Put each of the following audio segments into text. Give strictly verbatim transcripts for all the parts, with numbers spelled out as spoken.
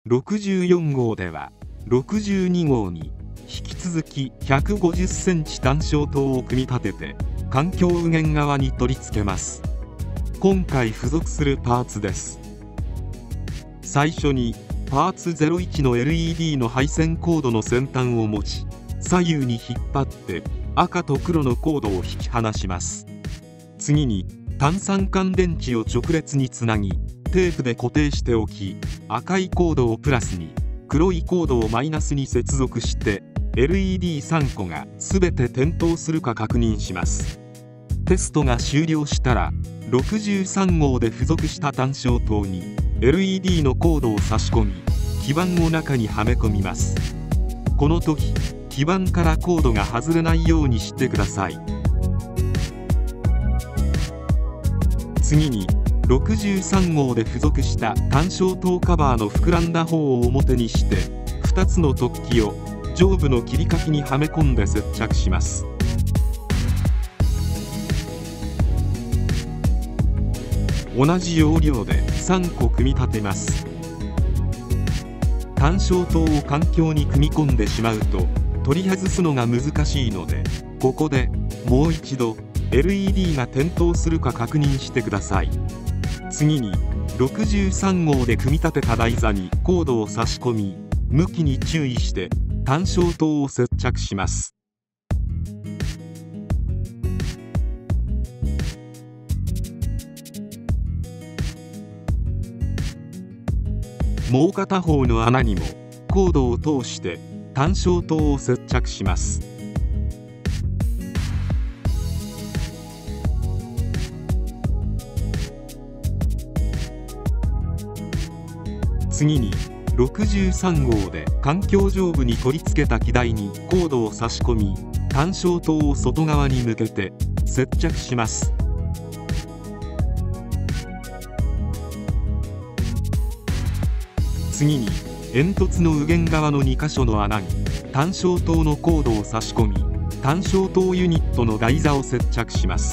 ろくじゅうよんごうではろくじゅうにごうに引き続きひゃくごじゅっセンチ単焦塔を組み立てて環境右舷側に取り付けます。今回付属するパーツです。最初にパーツゼロいちの エルイーディー の配線コードの先端を持ち、左右に引っ張って赤と黒のコードを引き離します。次に単三乾電池を直列につなぎテープで固定しておき、赤いコードをプラスに黒いコードをマイナスに接続して エルイーディーさん 個が全て点灯するか確認します。テストが終了したらろくじゅうさんごうで付属した単焦塔に エルイーディー のコードを差し込み基板を中にはめ込みます。この時基板からコードが外れないようにしてください。次にろくじゅうさんごうで付属した単焦塔カバーの膨らんだ方を表にしてふたつの突起を上部の切り欠きにはめ込んで接着します。同じ要領でさんこ組み立てます。単焦塔を環境に組み込んでしまうと取り外すのが難しいので、ここでもう一度 エルイーディー が点灯するか確認してください。次にろくじゅうさんごうで組み立てた台座にコードを差し込み、向きに注意して単焦塔を接着します。もう片方の穴にもコードを通して単焦塔を接着します。次にろくじゅうさんごうで環境上部に取り付けた基台にコードを差し込み単焦塔を外側に向けて接着します。次に煙突の右舷側のにかしょの穴に単焦塔のコードを差し込み単焦塔ユニットの台座を接着します。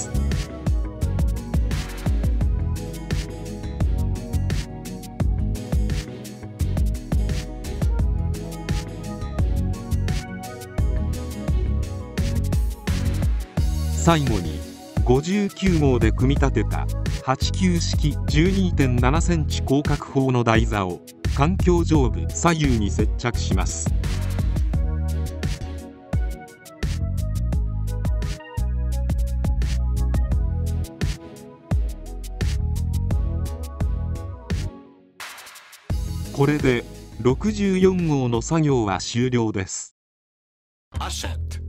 最後にごじゅうきゅうごうで組み立てたはちきゅうしき じゅうにてんななセンチ広角砲の台座を環境上部左右に接着します。これでろくじゅうよんごうの作業は終了です。アシェット